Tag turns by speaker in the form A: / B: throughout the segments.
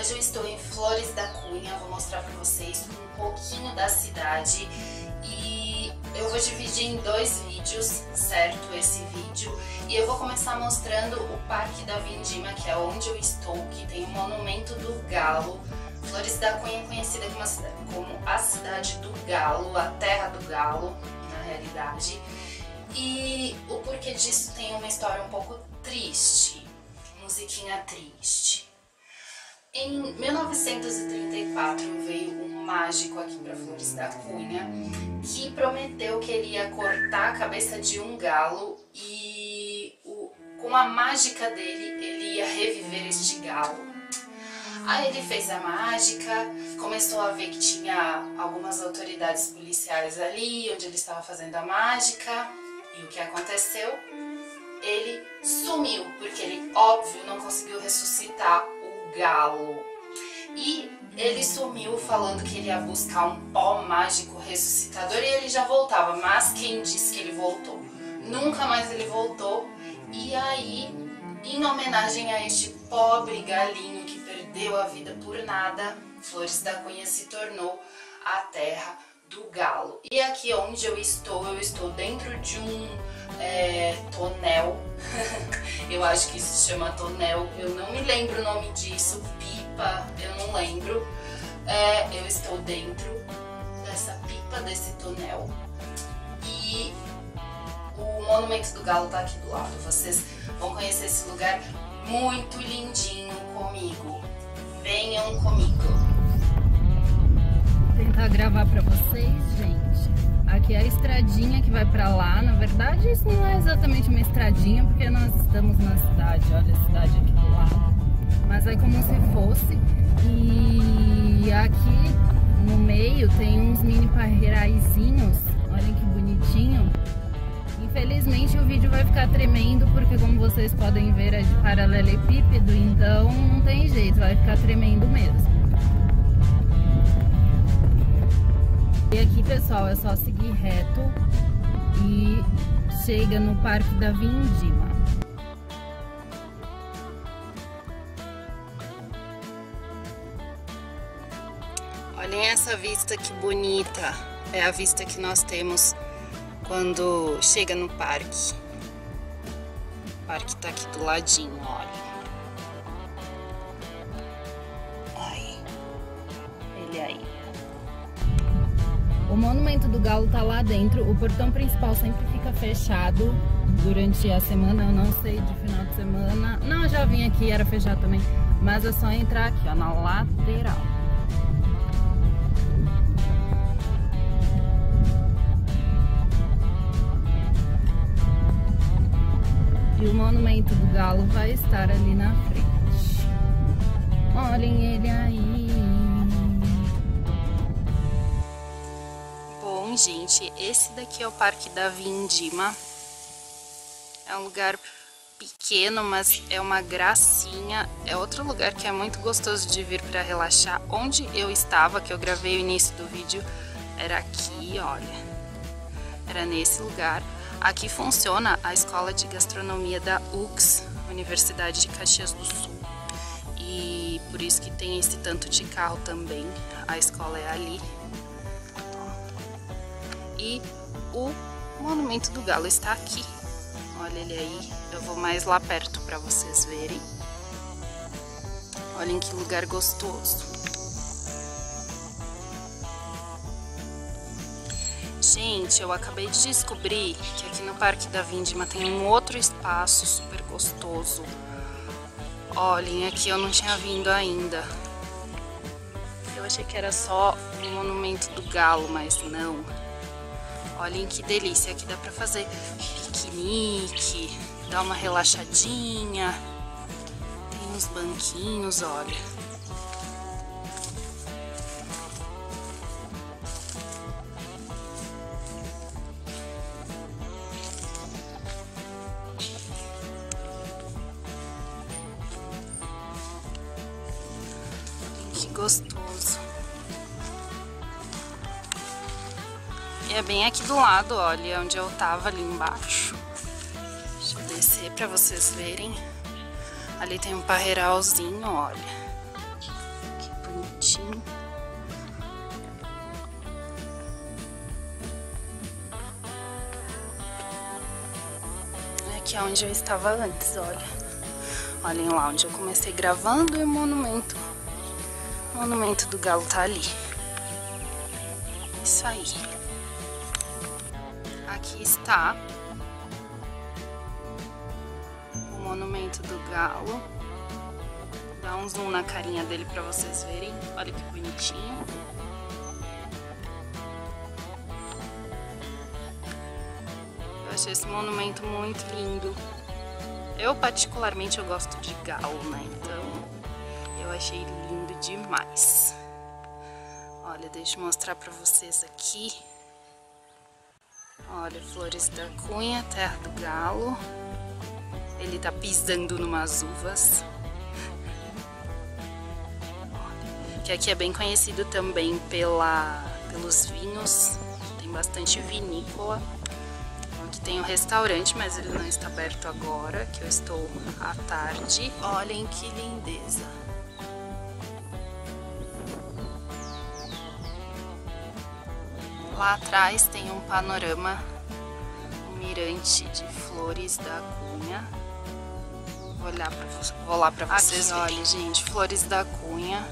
A: Hoje eu estou em Flores da Cunha, vou mostrar para vocês um pouquinho da cidade e eu vou dividir em dois vídeos, certo? Esse vídeo. E eu vou começar mostrando o Parque da Vindima, que é onde eu estou, que tem o Monumento do Galo. Flores da Cunha é conhecida como a cidade do Galo, a terra do Galo, na realidade. E o porquê disso tem uma história um pouco triste, musiquinha triste. Em 1934 veio um mágico aqui para Flores da Cunha que prometeu que ele ia cortar a cabeça de um galo e com a mágica dele ele ia reviver este galo. Aí ele fez a mágica, começou a ver que tinha algumas autoridades policiais ali onde ele estava fazendo a mágica e o que aconteceu? Ele sumiu, porque ele, óbvio, não conseguiu ressuscitar o galo. E ele sumiu falando que ele ia buscar um pó mágico ressuscitador e ele já voltava, mas quem disse que ele voltou? Nunca mais ele voltou. E aí, em homenagem a este pobre galinho que perdeu a vida por nada, Flores da Cunha se tornou a terra do galo. E aqui onde eu estou dentro de um tonel, eu acho que isso se chama tonel, eu não me lembro o nome disso, pipa, eu não lembro. Eu estou dentro dessa pipa, desse tonel, e o Monumento do Galo tá aqui do lado. Vocês vão conhecer esse lugar muito lindinho comigo. Venham comigo.
B: Vou tentar gravar pra vocês, gente. Aqui é a estradinha que vai pra lá. Na verdade, isso não é exatamente uma estradinha, porque nós estamos na cidade. Olha a cidade aqui do lado. Mas é como se fosse. E aqui no meio tem uns mini parreiraizinhos. Olhem que bonitinho. Infelizmente o vídeo vai ficar tremendo, porque como vocês podem ver é de paralelepípedo, então não tem jeito, vai ficar tremendo mesmo. E aqui, pessoal, é só seguir reto e chega no Parque da Vindima. Olhem essa vista que bonita, é a vista que nós temos quando chega no parque. O parque tá aqui do ladinho, olha. Aí, ele aí. O Monumento do Galo tá lá dentro. O portão principal sempre fica fechado durante a semana. Eu não sei de final de semana. Não, eu já vim aqui, era fechado também. Mas é só entrar aqui, ó, na lateral. E o Monumento do Galo vai estar ali na frente. Olhem ele aí. Bom, gente, esse daqui é o Parque da Vindima. É um lugar pequeno, mas é uma gracinha. É outro lugar que é muito gostoso de vir para relaxar. Onde eu estava, que eu gravei o início do vídeo, era aqui, olha. Era nesse lugar. Aqui funciona a Escola de Gastronomia da UX, Universidade de Caxias do Sul. E por isso que tem esse tanto de carro também. A escola é ali. E o Monumento do Galo está aqui. Olha ele aí. Eu vou mais lá perto para vocês verem. Olhem que lugar gostoso. Gente, eu acabei de descobrir que aqui no Parque da Vindima tem um outro espaço super gostoso. Olhem, aqui eu não tinha vindo ainda. Eu achei que era só o Monumento do Galo, mas não. Olhem que delícia, aqui dá pra fazer piquenique, dar uma relaxadinha. Tem uns banquinhos, olha. Que gostoso. E é bem aqui do lado, olha, onde eu tava ali embaixo. Deixa eu descer pra vocês verem. Ali tem um parreiralzinho, olha. aqui é onde eu estava antes, olha. Olhem lá onde eu comecei gravando e o monumento. O monumento do galo tá ali. Isso aí. Aqui está o monumento do galo. Dá um zoom na carinha dele pra vocês verem. Olha que bonitinho. Eu achei esse monumento muito lindo. Eu particularmente eu gosto de galo, né? Então eu achei lindo demais. Olha, deixa eu mostrar pra vocês aqui. Olha, Flores da Cunha, terra do galo. Ele tá pisando numas uvas. Olha, que aqui é bem conhecido também pelos vinhos. Tem bastante vinícola. Aqui tem um restaurante, mas ele não está aberto agora, que eu estou à tarde. Olhem que lindeza. Lá atrás tem um panorama, um mirante de Flores da Cunha. Vou lá pra vocês verem. Olha, gente, Flores da Cunha.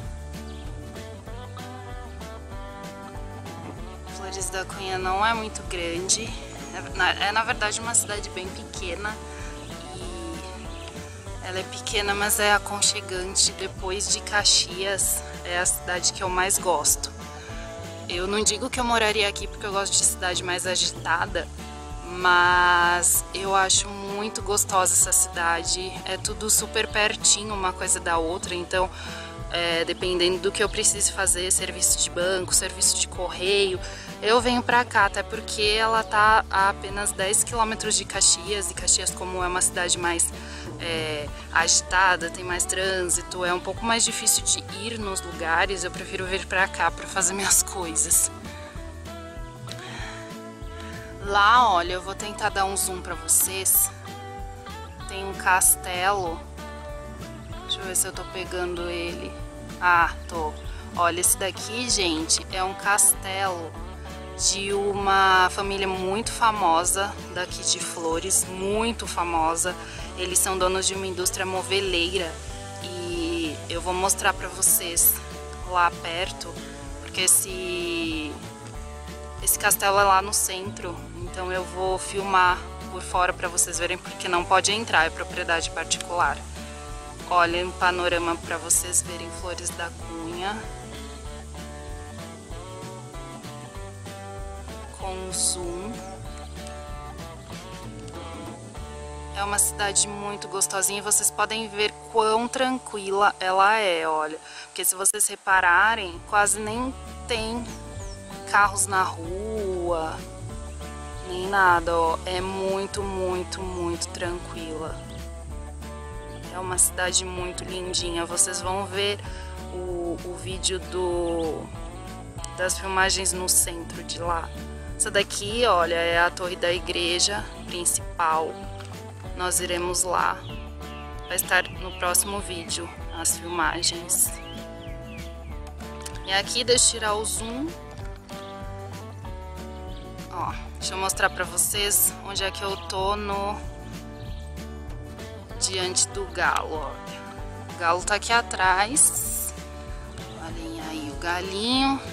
B: Flores da Cunha não é muito grande. É na verdade uma cidade bem pequena. E ela é pequena, mas é aconchegante. Depois de Caxias, é a cidade que eu mais gosto. Eu não digo que eu moraria aqui porque eu gosto de cidade mais agitada, mas eu acho muito gostosa essa cidade. É tudo super pertinho uma coisa da outra, então dependendo do que eu preciso fazer, serviço de banco, serviço de correio, eu venho pra cá, até porque ela tá a apenas 10 km de Caxias, e Caxias, como é uma cidade mais agitada, tem mais trânsito, é um pouco mais difícil de ir nos lugares, eu prefiro vir pra cá pra fazer minhas coisas. Lá, olha, eu vou tentar dar um zoom pra vocês. Tem um castelo. Deixa eu ver se eu tô pegando ele. Ah, tô. Olha, esse daqui, gente, é um castelo de uma família muito famosa daqui de Flores, muito famosa. Eles são donos de uma indústria moveleira e eu vou mostrar pra vocês lá perto, porque esse castelo é lá no centro, então eu vou filmar por fora pra vocês verem, porque não pode entrar, é propriedade particular. Olha um panorama pra vocês verem Flores da Cunha. Com zoom. É uma cidade muito gostosinha e vocês podem ver quão tranquila ela é, olha. Porque se vocês repararem, quase nem tem carros na rua, nem nada, ó. É muito, muito, muito tranquila. É uma cidade muito lindinha. Vocês vão ver o vídeo das filmagens no centro de lá. Essa daqui, olha, é a torre da igreja principal. Nós iremos lá. Vai estar no próximo vídeo as filmagens. E aqui, deixa eu tirar o zoom. Ó, deixa eu mostrar pra vocês onde é que eu tô diante do galo, olha. O galo tá aqui atrás. Olhem aí o galinho.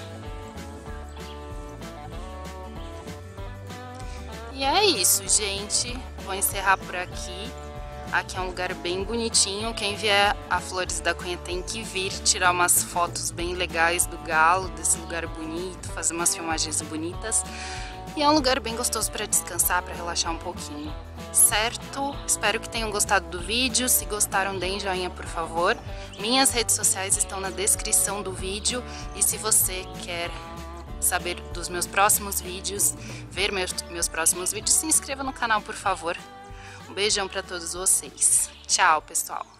B: E é isso, gente. Vou encerrar por aqui. Aqui é um lugar bem bonitinho. Quem vier a Flores da Cunha tem que vir tirar umas fotos bem legais do galo, desse lugar bonito, fazer umas filmagens bonitas. E é um lugar bem gostoso para descansar, para relaxar um pouquinho, certo? Espero que tenham gostado do vídeo. Se gostaram, deem joinha, por favor. Minhas redes sociais estão na descrição do vídeo. E se você quer saber dos meus próximos vídeos, ver meus próximos vídeos, se inscreva no canal, por favor. Um beijão para todos vocês. Tchau, pessoal!